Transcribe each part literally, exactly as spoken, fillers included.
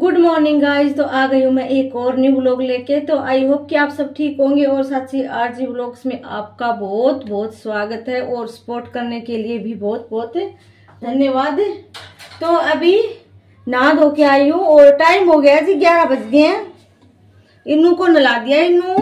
Good morning guys. तो आ गई हूँ मैं एक और न्यू व्लॉग लेके। तो आई होप कि आप सब ठीक होंगे और साथी आरजी व्लॉग्स में आपका बहुत बहुत स्वागत है और सपोर्ट करने के लिए भी बहुत बहुत धन्यवाद। तो अभी नहा धो के आई हूँ और टाइम हो गया जी, ग्यारह बज गए हैं। इन्नू को नला दिया। इन्नू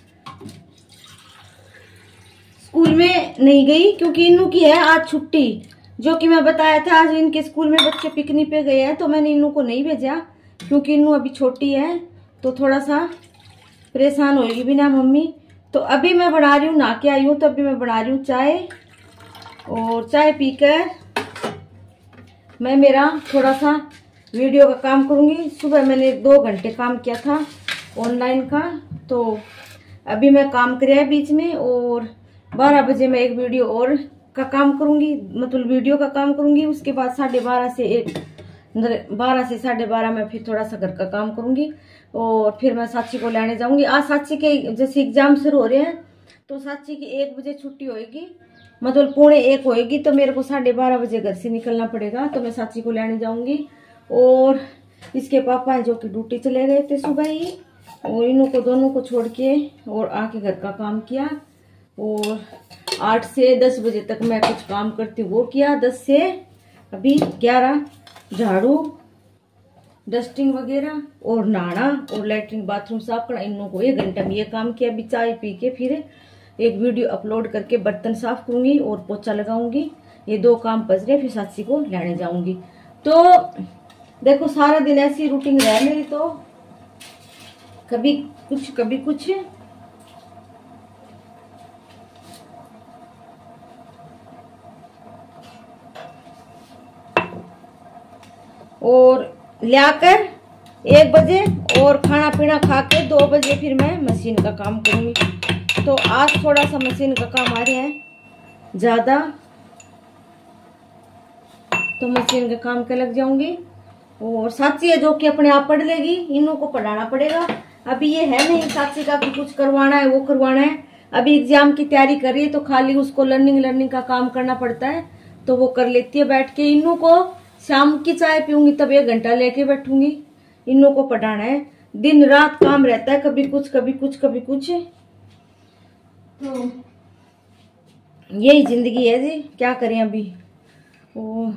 स्कूल में नहीं गई क्योंकि इन्नू की है आज छुट्टी, जो कि मैं बताया था। आज इनके स्कूल में बच्चे पिकनिक पे गए हैं तो मैंने इन्नू को नहीं भेजा क्योंकि इन्नू अभी छोटी है तो थोड़ा सा परेशान होगी बिना मम्मी। तो अभी मैं बना रही हूँ, नहा के आई हूँ तो अभी मैं बना रही हूँ चाय। और चाय पीकर मैं मेरा थोड़ा सा वीडियो का काम करूँगी। सुबह मैंने दो घंटे काम किया था ऑनलाइन का, तो अभी मैं काम कर बीच में और बारह बजे मैं एक वीडियो और का काम करूंगी, मतलब वीडियो का काम करूंगी। उसके बाद साढ़े बारह से एक बारह से साढ़े बारह में फिर थोड़ा सा घर का काम करूंगी और फिर मैं साक्षी को लेने जाऊंगी। आज साक्षी के जैसे एग्जाम शुरू हो रहे हैं तो साक्षी की एक बजे छुट्टी होएगी, मतलब पौने एक होएगी। तो मेरे को साढ़े बारह बजे घर से निकलना पड़ेगा, तो मैं साक्षी को लेने जाऊंगी। और इसके पापा है जो कि ड्यूटी चले गए थे सुबह ही, और इन्हों को दोनों को छोड़ के और आके घर का काम किया। और आठ से दस बजे तक मैं कुछ काम करती हूँ वो किया। दस से अभी ग्यारह झाड़ू डस्टिंग वगैरह और नहाना और लैट्रिन बाथरूम साफ करना, इन लोगों को एक घंटा में ये काम किया। अभी चाय पी के फिर एक वीडियो अपलोड करके बर्तन साफ करूंगी और पोछा लगाऊंगी। ये दो काम बच रहे, फिर साक्षी को लेने जाऊंगी। तो देखो सारा दिन ऐसी रूटीन है मेरी, तो कभी कुछ कभी कुछ। और लाकर एक बजे और खाना पीना खा के दो बजे फिर मैं मशीन का काम करूंगी। तो आज थोड़ा सा मशीन का काम आ रहा है ज्यादा, तो मशीन के काम के लग जाऊंगी। और साक्षी है जो कि अपने आप पढ़ लेगी, इन्हों को पढ़ाना पड़ेगा। अभी ये है नहीं साक्षी का कि कुछ करवाना है वो करवाना है। अभी एग्जाम की तैयारी कर रही है तो खाली उसको लर्निंग लर्निंग का काम करना पड़ता है, तो वो कर लेती है बैठ के। इन्हों को शाम की चाय पीऊंगी तब एक घंटा लेके बैठूंगी। इन्हों को पढ़ाना है, दिन रात काम रहता है, कभी कुछ कभी कुछ कभी कुछ। तो यही जिंदगी है जी, क्या करें। अभी ओ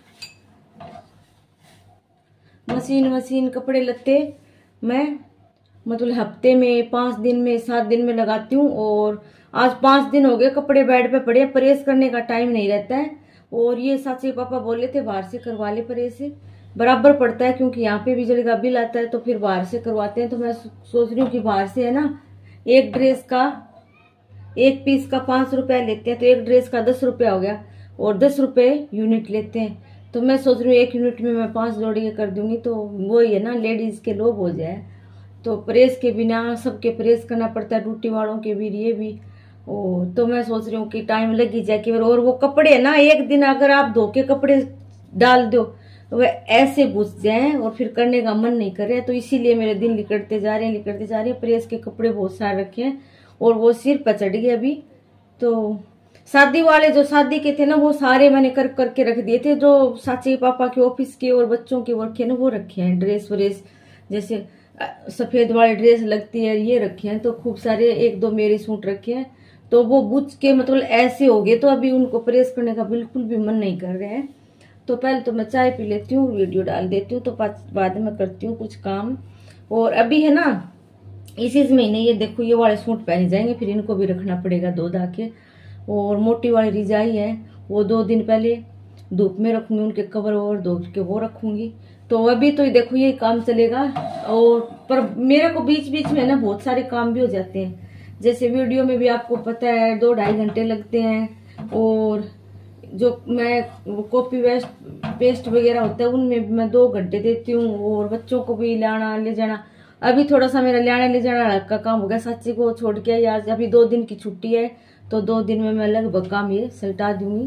मशीन मशीन कपड़े लत्ते मैं मतलब हफ्ते में पांच दिन में सात दिन में लगाती हूँ। और आज पांच दिन हो गए कपड़े बेड पे पड़े, प्रेस करने का टाइम नहीं रहता है। और ये साक्षी पापा बोले थे बाहर से करवा ले, प्रेस से बराबर पड़ता है क्योंकि यहाँ पे बिजली का बिल आता है, तो फिर बाहर से करवाते हैं। तो मैं सोच रही हूँ कि बाहर से है ना, एक ड्रेस का एक पीस का पांच रुपया लेते हैं, तो एक ड्रेस का दस रुपया हो गया और दस रुपये यूनिट लेते हैं। तो मैं सोच रही हूँ एक यूनिट में मैं पांच जोड़ी कर दूंगी, तो वो ही है ना लेडीज के लोभ हो जाए। तो प्रेस के बिना सबके प्रेस करना पड़ता है, ड्यूटी वालों के भी ये भी। ओ तो मैं सोच रही हूँ कि टाइम लग ही जाए कि। और वो कपड़े है ना, एक दिन अगर आप धो के कपड़े डाल दो वह ऐसे घुस जाए और फिर करने का मन नहीं करे। तो इसीलिए मेरे दिन निकलते जा रहे हैं निकलते जा रहे हैं। प्रेस के कपड़े बहुत सारे रखे हैं और वो सिर पर चढ़ गए अभी। तो शादी वाले जो शादी के थे ना वो सारे मैंने कर करके रख दिए थे, जो साची पापा के ऑफिस के और बच्चों के वर्क है ना वो रखे हैं। ड्रेस व्रेस जैसे सफेद वाली ड्रेस लगती है ये रखे हैं, तो खूब सारे एक दो मेरे सूट रखे हैं। तो वो बुझ के मतलब ऐसे हो गए, तो अभी उनको प्रेस करने का बिल्कुल भी मन नहीं कर रहे हैं। तो पहले तो मैं चाय पी लेती हूँ, वीडियो डाल देती हूँ, तो बाद में करती हूँ कुछ काम। और अभी है ना इसी महीने ये देखो ये वाले सूट पहने जाएंगे, फिर इनको भी रखना पड़ेगा धो धा के। और मोटी वाली रिजाई है वो दो दिन पहले धूप में रखूंगी, उनके कवर और धो के वो रखूंगी। तो अभी तो देखो ये काम चलेगा। और पर मेरे को बीच बीच में ना बहुत सारे काम भी हो जाते हैं, जैसे वीडियो में भी आपको पता है दो ढाई घंटे लगते हैं। और जो मैं कॉपी वेस्ट पेस्ट वगैरह होता है उनमें मैं दो घंटे देती हूँ। और बच्चों को भी लाना ले जाना, अभी थोड़ा सा मेरा लाने ले जाना का काम हो गया। साक्षी को छोड़ के आज अभी दो दिन की छुट्टी है, तो दो दिन में मैं लगभग काम ये सलटा दूंगी।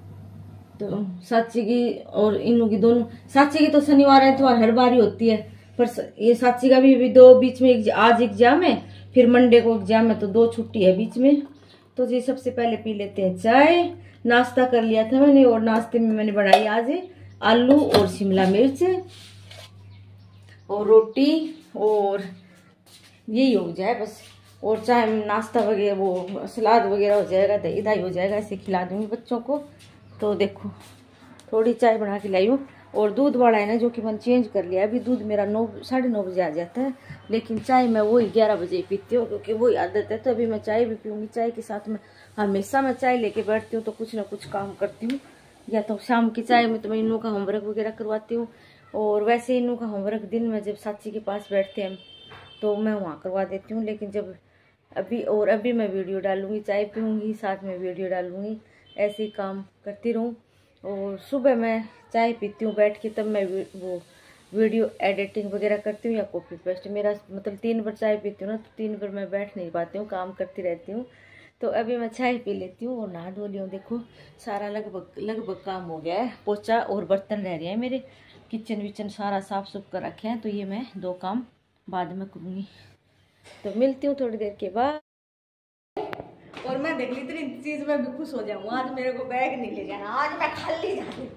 तो साक्षी की और इनू की दोनों, साक्षी की तो शनिवार है तो हर बार ही होती है, पर ये साक्षी का भी, भी दो बीच में आज एग्जाम है फिर मंडे को एग्जाम है, तो दो छुट्टी है बीच में। तो जी सबसे पहले पी लेते हैं चाय। नाश्ता कर लिया था मैंने और नाश्ते में मैंने बनाई आज आलू और शिमला मिर्च। और रोटी और यही हो जाए बस। और चाहे नाश्ता वगैरह वो सलाद वगैरह हो जाएगा, दही दही हो जाएगा, ऐसे खिला दूंगी बच्चों को। तो देखो थोड़ी चाय बना के लाई हूँ। और दूध वाला है ना जो कि मैंने चेंज कर लिया। अभी दूध मेरा नौ साढ़े नौ बजे आ जाता है, लेकिन चाय मैं वही ग्यारह बजे पीती हूँ क्योंकि वही आदत है। तो अभी मैं चाय भी पीऊँगी। चाय के साथ में हमेशा मैं चाय लेके बैठती हूँ तो कुछ ना कुछ काम करती हूँ। या तो शाम की चाय में तो मैं इनू का होमवर्क वगैरह करवाती हूँ। और वैसे इनू का होमवर्क दिन में जब साची के पास बैठते हैं तो मैं वहाँ करवा देती हूँ। लेकिन जब अभी और अभी मैं वीडियो डालूँगी, चाय पीऊँगी, साथ में वीडियो डालूँगी, ऐसे ही काम करती रहूँ। और सुबह मैं चाय पीती हूँ बैठ के, तब मैं वो वीडियो एडिटिंग वगैरह करती हूँ या कॉपी पेस्ट। मेरा मतलब तीन बार चाय पीती हूँ ना, तो तीन बार मैं बैठ नहीं पाती हूँ, काम करती रहती हूँ। तो अभी मैं चाय पी लेती हूँ और नहा धो ली हूँ। देखो सारा लगभग लगभग काम हो गया है। पोछा और बर्तन रह रहे हैं मेरे, किचन विचन सारा साफ सुफ कर रखे हैं। तो ये मैं दो काम बाद में करूँगी। तो मिलती हूँ थोड़ी देर के बाद। और मैं देख ली इतनी चीज में भी खुश हो जाऊँ। आज मेरे को बैग नहीं ले जाना, आज मैं खाली जा रही हूँ।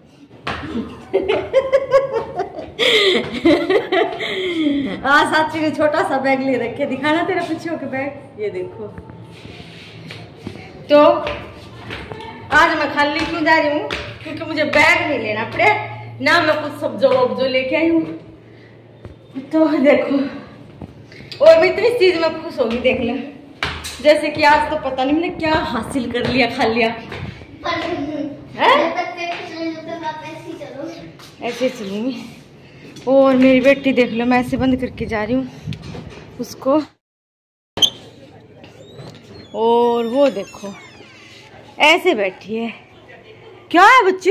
आज साची ने छोटा सा बैग ले रखे, दिखाना तेरा पीछे होके बैग, ये देखो। तो आज मैं खाली क्यों जा रही हूँ? क्योंकि मुझे बैग नहीं लेना पड़े ना, मैं कुछ सब्जो वब्जो लेके आई हूँ। तो देखो, और मैं इतनी चीज में खुश होगी देख ले। जैसे कि आज तो पता नहीं मैंने क्या हासिल कर लिया, खा लिया। ऐसे चलूंगी। और मेरी बेटी देख लो, मैं ऐसे बंद करके जा रही हूँ उसको। और वो देखो ऐसे बैठी है। क्या है बच्चे?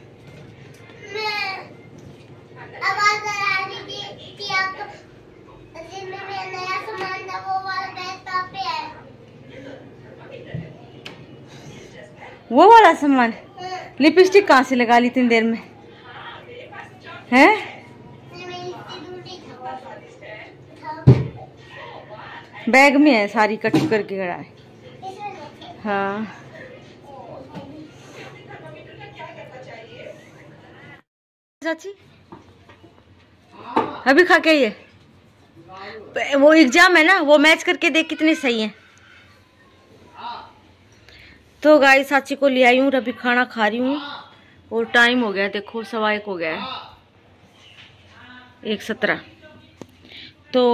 वो वाला सामान लिपस्टिक कहाँ से लगा ली इतनी देर में हैं? बैग में है, सारी कट करके गड़ा है। हाँ चाची अभी खा के ये वो एग्जाम है ना, वो मैच करके देख कितनी सही है। तो गाइस साची को ले आई हूँ, अभी खाना खा रही हूँ। और टाइम हो गया देखो, सवा एक हो गया है, एक सत्रह। तो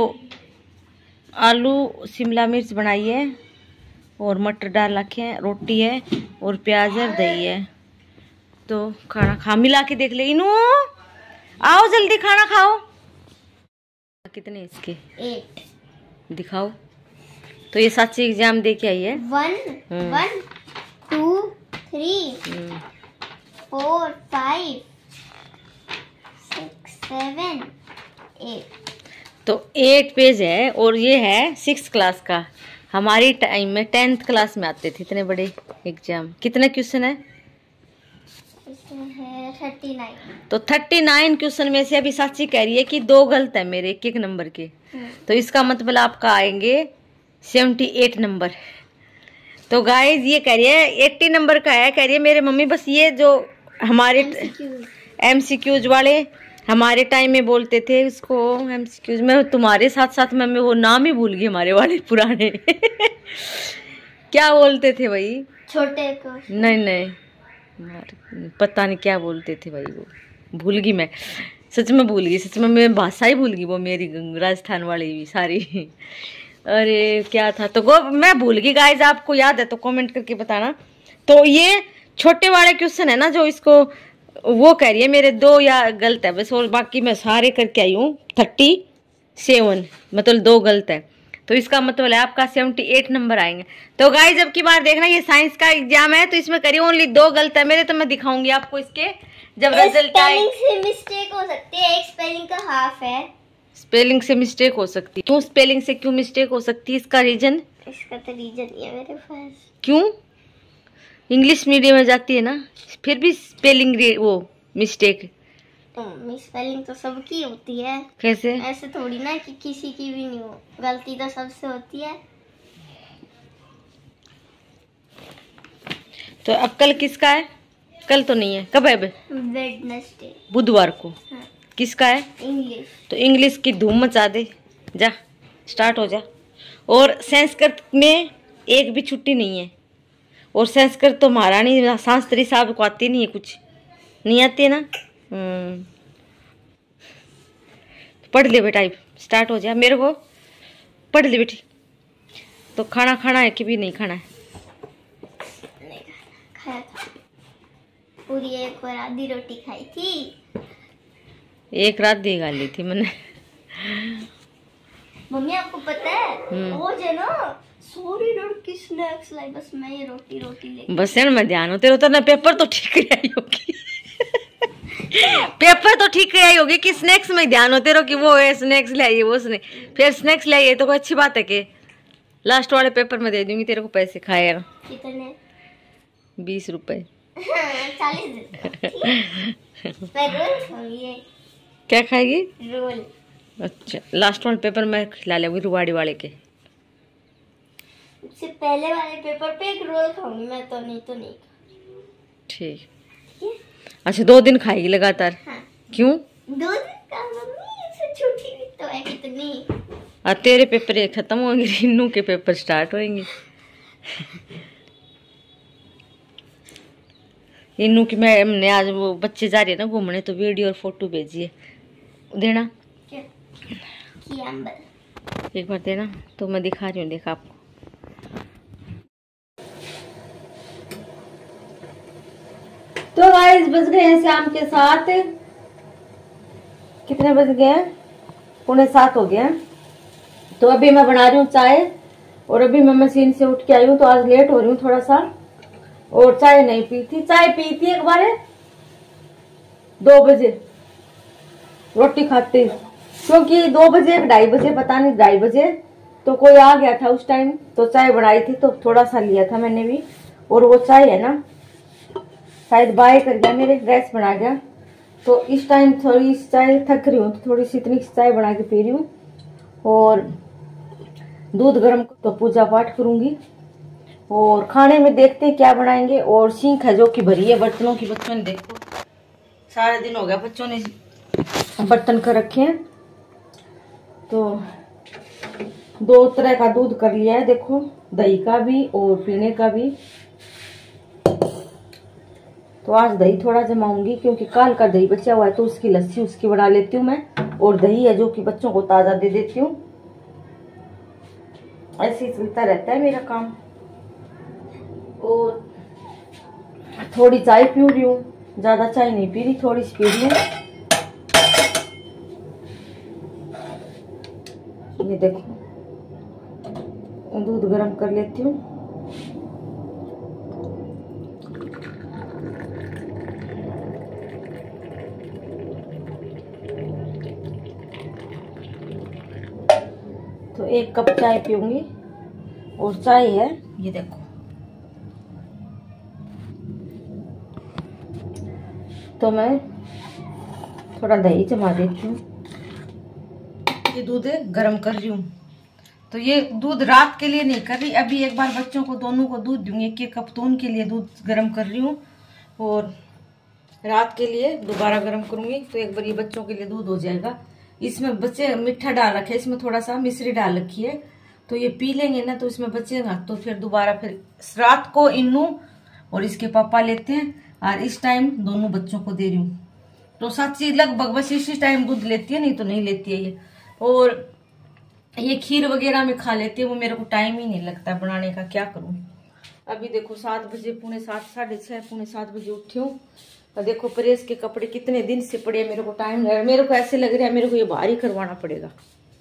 आलू शिमला मिर्च बनाई है और मटर डाल रखे हैं, रोटी है और प्याज है, दही है। तो खाना खा, मिला के देख ले इनू, आओ जल्दी खाना खाओ। कितने इसके? एट दिखाओ। तो ये साची एग्जाम दे के आई है। One one two three four five six seven eight. तो एट पेज है और ये है सिक्स क्लास का। हमारी टाइम में टेंथ क्लास में आते थे इतने बड़े एग्जाम। कितने क्वेश्चन है? है थर्टी नाइन। तो थर्टी नाइन क्वेश्चन में से अभी साची कह रही है कि दो गलत है मेरे एक एक नंबर के। तो इसका मतलब आपका आएंगे सेवेंटी एट नंबर। तो गाइस ये कह रही है एट्टी नंबर का है। कह रही है मेरे मम्मी बस ये जो हमारे एमसीक्यूज वाले हमारे टाइम में बोलते थे इसको एमसीक्यूज में, तुम्हारे साथ साथ में मैं वो नाम ही भूल गई हमारे वाले पुराने। क्या बोलते थे भाई? छोटे को? नहीं नहीं पता नहीं क्या बोलते थे भाई, वो भूल गई मैं, सच में भूल गई, सच में मैं भाषा ही भूल गई वो मेरी राजस्थान वाली भी सारी। अरे क्या था तो वो मैं भूल गई। गाइस आपको याद है तो कमेंट करके बताना। तो ये छोटे वाले क्वेश्चन है ना जो इसको वो कह रही है मेरे दो या गलत है बस, और बाकी मैं सारे करके आई हूँ थर्टी सेवन, मतलब दो गलत है। तो इसका मतलब है आपका सेवेंटी एट नंबर आएंगे। तो गाइस जब की बार देखना ये साइंस का एग्जाम है तो इसमें करिए ओनली दो गलत है मेरे। तो मैं दिखाऊंगी आपको इसके जब रिजल्ट आए। स्पेलिंग से मिस्टेक हो सकती है, एक स्पेलिंग का हाफ है। स्पेलिंग से मिस्टेक हो सकती है? क्यों स्पेलिंग से क्यों मिस्टेक हो सकती है? इसका रीजन? इसका तो रीजन नहीं है मेरे पास। क्यों? इंग्लिश मीडियम में जाती है ना, फिर भी स्पेलिंग वो मिस्टेक। स्पेलिंग तो सबकी होती है। कैसे? ऐसे थोड़ी ना कि किसी की भी नहीं हो, गलती तो सबसे होती है। तो अब कल किसका है? कल तो नहीं है, कब है? वेडनेसडे, बुधवार को। हाँ। किसका है? इंग्लिश। तो इंग्लिश की धूम मचा दे, जा स्टार्ट हो जा। और संस्कृत में एक भी छुट्टी नहीं है। और संस्कृत तो महारानी शास्त्री साहब को आती नहीं है, कुछ नहीं आती है ना। हम्म पढ़ ले बेटा, स्टार्ट हो जा। मेरे को पढ़ ले बेटी। तो खाना खाना है कि भी नहीं खाना है? नहीं खाया था, पूरी एक और आधी रोटी खाई थी। एक रात दी गाली थी मैंने। मम्मी आपको पता है वो जो ना सॉरी लड़की स्नैक्स लाई, बस मैं ये रोटी रोटी ले बस यार मैं ध्यान होते रहता ना। पेपर तो ठीक आई होगी। पेपर तो ठीक आई होगी कि स्नैक्स में ध्यान होते रहो कि वो है स्नैक्स लाइए वो स्नैक्स, फिर स्नैक्स लाइए तो कोई अच्छी बात है कि लास्ट वाले पेपर में दे दूंगी तेरे को पैसे खाए यार। कितने? बीस रुपए। चालीस। मैं रोल खाऊंगी। क्या खाएगी? रोल। अच्छा लास्ट वाले पेपर में खिला लेंगी रुवाड़ी वाले के। उससे पहले वाले पेपर पे एक रोल खाऊंगी मैं, तो नहीं तो नहीं। ठीक। अच्छा दो दिन खाएगी लगातार? हाँ। क्यों? दो दिन का मम्मी, इससे छोटी भी तो है कितनी। और तेरे पेपर ये खत्म होंगे, इन्नू के पेपर स्टार्ट होंगे। इन्नू की मैम ने आज वो बच्चे जा रहे हैं ना घूमने, तो वीडियो और फोटो भेजिए देना। क्या? एक बार देना तो मैं दिखा रही हूँ, देखा आपको। तो गाइस बज गए हैं शाम के साथ, कितने बज गए हैं? पौने सात हो गए हैं। तो अभी मैं बना रही हूँ चाय, और अभी मैं मशीन से उठ के आई हूँ, तो आज लेट हो रही हूँ थोड़ा सा। और चाय नहीं पी थी, चाय पी थी एक बार दो बजे रोटी खाते, क्योंकि दो बजे ढाई बजे पता नहीं ढाई बजे तो कोई आ गया था उस टाइम, तो चाय बनाई थी तो थोड़ा सा लिया था मैंने भी। और वो चाय है ना शायद बाय कर गया, मेरे ड्रेस बना गया, तो इस टाइम थोड़ी चाय थक रही हूँ, तो थोड़ी सी इतनी चाय बना के पी रही हूँ। और दूध गर्म तो पूजा पाठ करूंगी, और खाने में देखते हैं क्या बनाएंगे। और सिंक है जो कि भरी है बर्तनों की, बच्चों ने देखो सारा दिन हो गया बच्चों ने बर्तन कर रखे हैं। तो दो तरह का दूध कर लिया है, देखो दही का भी और पीने का भी। तो आज दही थोड़ा जमाऊंगी, क्योंकि काल का दही बचा हुआ है, तो उसकी लस्सी उसकी बना लेती हूँ मैं। और दही है जो कि बच्चों को ताजा दे देती हूँ। ऐसे ही चलता रहता है मेरा काम। और थोड़ी चाय पी रही हूँ, ज्यादा चाय नहीं पी रही, थोड़ी सी पी रही हूँ। ये देखो दूध गर्म कर लेती हूँ। तो एक कप चाय पीऊंगी, और चाय है ये देखो। तो मैं थोड़ा दही जमा देती हूँ। ये दूध गर्म कर रही हूँ, तो ये दूध रात के लिए नहीं कर रही, अभी एक बार बच्चों को दोनों को दूध दूंगी, एक एक कप, तो उनके लिए दूध गर्म कर रही हूँ। और रात के लिए दोबारा गर्म करूंगी, तो एक बार ये बच्चों के लिए दूध हो जाएगा। इसमें बच्चे मीठा डाल रखे, इसमें थोड़ा सा मिश्री डाल रखी है, तो ये पी लेंगे ना, तो इसमें बचेगा, तो फिर दोबारा फिर रात को इन्नू और इसके पापा लेते हैं, और इस टाइम दोनों बच्चों को दे रही हूँ। तो सच्ची लगभग बस इसी टाइम दूध लेती है, नहीं तो नहीं लेती है ये। और ये खीर वगैरह में खा लेती है, वो मेरे को टाइम ही नहीं लगता बनाने का, क्या करूँ। अभी देखो सात बजे, पौने सात साढ़े छः पौने सात बजे उठी हूँ। और देखो प्रेस के कपड़े कितने दिन से पड़े, मेरे को टाइम लग रहा है, मेरे को ऐसे लग रहा है मेरे को ये बाहर ही करवाना पड़ेगा।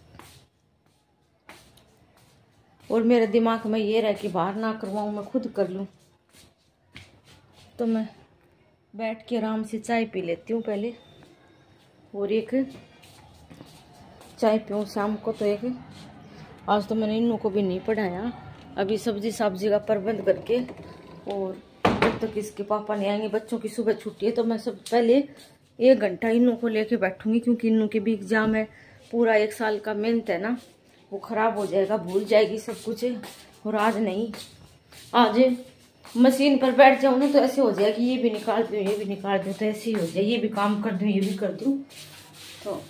और मेरे दिमाग में ये रहा कि बाहर ना करवाऊँ, मैं खुद कर लूँ। तो मैं बैठ के आराम से चाय पी लेती हूँ पहले, और एक चाय पीऊँ शाम को। तो एक आज तो मैंने इन्नों को भी नहीं पढ़ाया, अभी सब्जी सब्जी का प्रबंध करके, और जब तक इसके पापा नहीं आएंगे, बच्चों की सुबह छुट्टी है, तो मैं सब पहले एक घंटा इन्नों को लेके बैठूंगी, क्योंकि इन्नों के भी एग्जाम है, पूरा एक साल का मेहनत है ना, वो खराब हो जाएगा, भूल जाएगी सब कुछ। और आज नहीं, आज मशीन पर बैठ जाऊँ ना तो ऐसे हो जाए कि ये भी निकाल दूँ ये भी निकाल दूँ, तो ऐसे ही हो जाए, ये भी काम कर दूँ ये भी कर दूँ। तो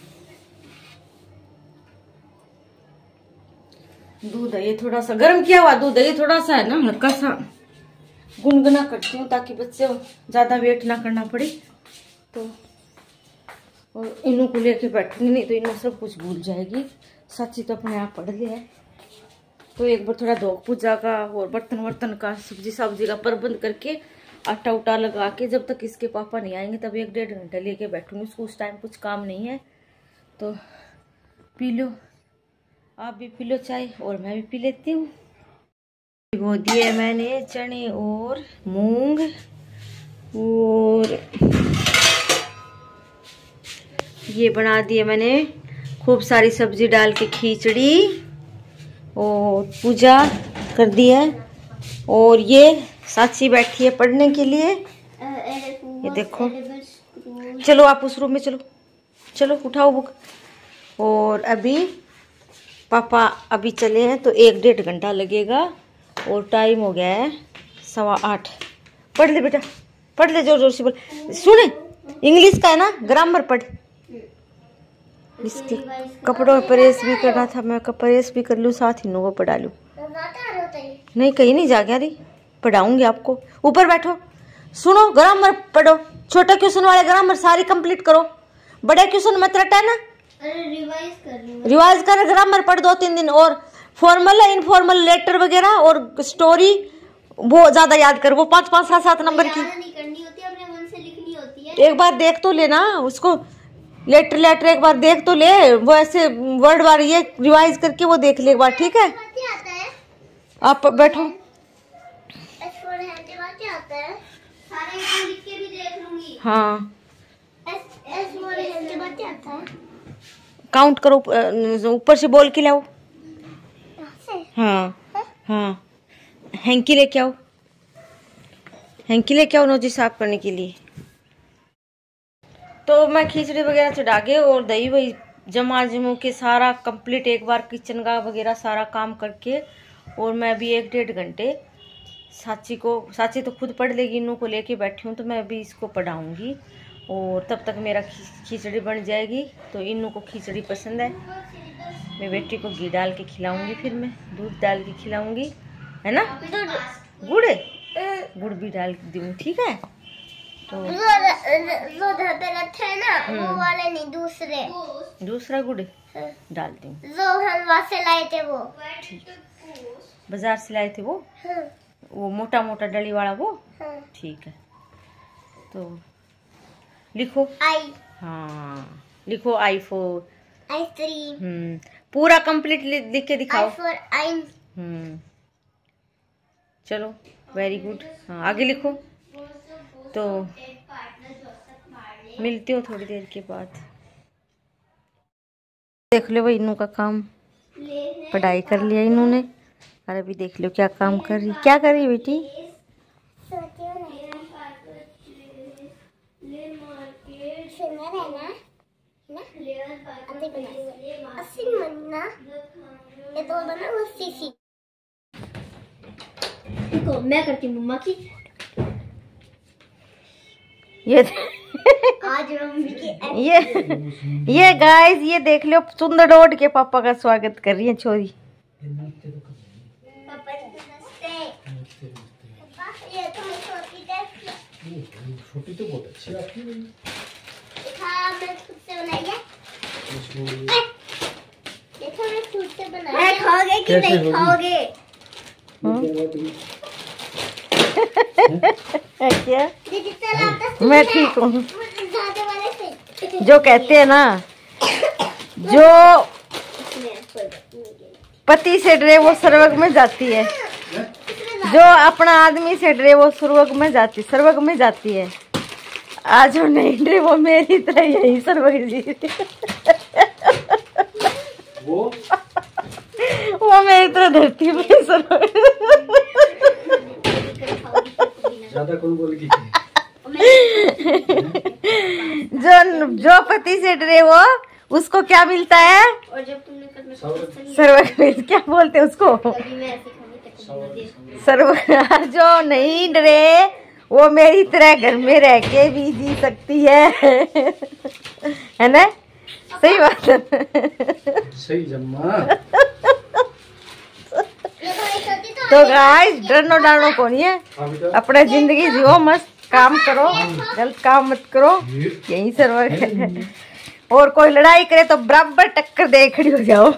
दूध है ये थोड़ा सा गर्म किया हुआ दूध है, ये थोड़ा सा है ना हल्का सा गुनगुना करती हूँ ताकि बच्चे ज्यादा वेट ना करना पड़े। तो और इनू को लेके बैठूंगी, नहीं तो इनू सब कुछ भूल जाएगी। सच्ची तो अपने आप पढ़ लिया है। तो एक बार थोड़ा धो पूजा का और बर्तन वर्तन का सब्जी सब्जी का प्रबंध करके आटा उटा लगा के जब तक इसके पापा नहीं आएंगे तब एक डेढ़ घंटा लेके बैठूंगी उसको। उस टाइम कुछ काम नहीं है। तो पी लो, आप भी पी लो चाय और मैं भी पी लेती हूँ। भिगो दिए मैंने चने और मूंग और ये बना दिए मैंने खूब सारी सब्जी डाल के खिचड़ी और पूजा कर दी है। और ये साक्षी बैठी है पढ़ने के लिए, ये देखो। चलो आप उस रूम में चलो, चलो उठाओ बुक। और अभी पापा अभी चले हैं तो एक डेढ़ घंटा लगेगा और टाइम हो गया है सवा आठ। पढ़ ले बेटा, पढ़ ले, जोर जोर से बोल। सुने, इंग्लिश का है ना, ग्रामर पढ़। इसके कपड़ों में प्रेस भी करना था, मैं प्रेस भी कर लूँ साथ ही नो पढ़ा लूँ। नहीं कहीं नहीं जा गया रही, पढ़ाऊंगी आपको। ऊपर बैठो, सुनो, ग्रामर पढ़ो। छोटा क्वेश्चन वाले ग्रामर सारी कंप्लीट करो, बड़े क्वेश्चन मत रटा ना। रिवाइज कर रिवाइज कर, ग्रामर पढ़ दो तीन दिन। और फॉर्मल इनफॉर्मल लेटर वगैरह और स्टोरी वो ज्यादा याद कर, वो पाँच पाँच सात सात नंबर की नहीं करनी होती, अपने मन से लिखनी होती है। एक बार देख तो लेना उसको, लेटर लेटर एक बार देख तो ले। वो ऐसे वर्ड बार ये रिवाइज करके वो देख ले एक बार, ठीक है? आप बैठो। हाँ काउंट करो, ऊपर से बोल के लाओ। हाँ हाँ, हैंकी लेके आओ, हैंकी लेके आओ नोजी साफ करने के लिए। तो मैं खिचड़ी वगैरह चढ़ा के और दही वही जमा जमू के सारा कंप्लीट एक बार किचन का वगैरह सारा काम करके, और मैं भी एक डेढ़ घंटे साची को, साची तो खुद पढ़ लेगी, इनू को लेके बैठी हूँ तो मैं भी इसको पढ़ाऊँगी। और तब तक मेरा खिचड़ी बन जाएगी। तो इनू को खिचड़ी पसंद है, मैं बेटी को घी डाल के खिलाऊंगी, फिर मैं दूध डाल के खिलाऊंगी, है ना? गुड़ गुड़ भी डाल दूँ, ठीक है? तो जो गलत है ना वो वाले नहीं, दूसरे दूसरा गुड़ डाल दूँ जो हम वहाँ से लाए थे वो, ठीक, बाजार से लाए थे वो, वो मोटा मोटा डली वाला वो, ठीक है। तो लिखो आई, हाँ लिखो आई फॉर आइसक्रीम। हम्म पूरा कंप्लीट लिख के दिखाओ। आई फॉर आइन। हम्म चलो वेरी गुड। हाँ आगे लिखो। तो मिलती हूँ थोड़ी देर के बाद। देख लो भाई इनू का काम, पढ़ाई कर लिया इन्होंने, और अभी देख लो क्या काम कर रही, क्या कर रही है बेटी? देखो मैं करती हूँ मम्मा की। ये आज मम्मी की ये ये गाइस ये देख लो सुंदर डोड के पापा का स्वागत कर रही है छोरी। पापा नमस्ते। पापा ये तो छोटी देखी, छोटी तो बहुत अच्छी आपकी है। हाँ मैं खुद से बनाई है। देखो मैं खुद से बनाई है। खाओगे कि नहीं खाओगे? क्या? मैं ठीक हूँ। जो कहते हैं ना, जो पति से डरे वो स्वर्ग में जाती है, जो अपना आदमी से डरे वो स्वर्ग में जाती स्वर्ग में जाती है। आज जो नहीं डरे वो मेरी तरह यही स्वर्ग जी वो वो मेरी तरह धरती पे स्वर्ग। ज्यादा कौन बोलेगी? जो जो पति से डरे वो उसको क्या मिलता है? और जब तुमने सर्वग में क्या बोलते हैं उसको? सर्वग। जो नहीं डरे वो मेरी तरह घर में रह के भी जी सकती है, है ना? सही बात है। सही जम्मा। तो तो गाइस डरनो डालनो को नहीं है, हाँ बेटा। अपने जिंदगी जियो, मस्त काम करो, गलत काम मत करो, यही सर्वर है। और कोई लड़ाई करे तो बराबर टक्कर दे खड़ी हो जाओ।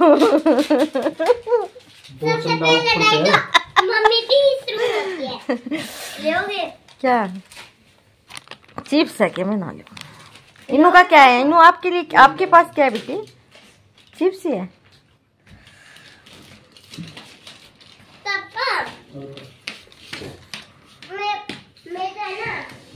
दो चंदा ऊपर से है। मम्मी भी इसमें होती है। लेओगे? क्या चिप्स है क्या? मैं ना लूं। इनू का क्या है? इनू आपके लिए, आपके पास क्या है बेटी? चिप्स ही है। पापा मैं मैं तो है ना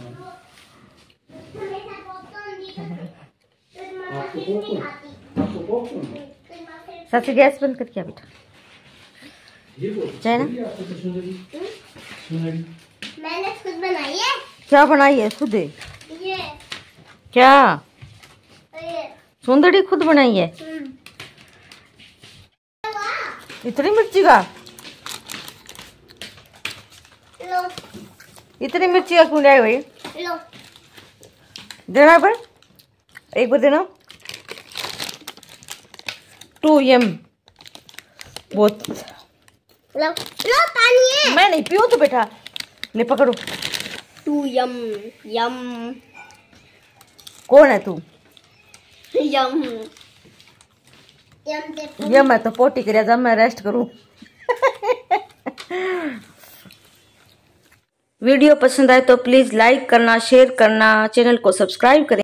मेरे साथ पॉपकॉर्न दी तो मामा आपको फिर नहीं पॉपकॉर्न? खाती। आपको पॉपकॉर्न? तो मामा फिर सबसे गैस बंद कर क्या बेटा? ये वो चाय ना? ये आपको तो सुंदरी सुंदरी मैंने खुद बनाई है क्या बनाई है खुद? ये क्या ये सुंदरी खुद बनाई है? हम्म। इतनी मिर्ची का? लो इतनी मिर्ची का क्यों लाए भाई? लो देना पर एक बार देना। टू यम बहुत। लो लो पानी है। मैं नहीं पीऊँ तो बेटा ले पकड़ो। टू यम यम कौन है तू? यम यम से ये मैं तो पोटी कर जब मैं रेस्ट करूं। वीडियो पसंद आए तो प्लीज लाइक करना, शेयर करना, चैनल को सब्सक्राइब करें।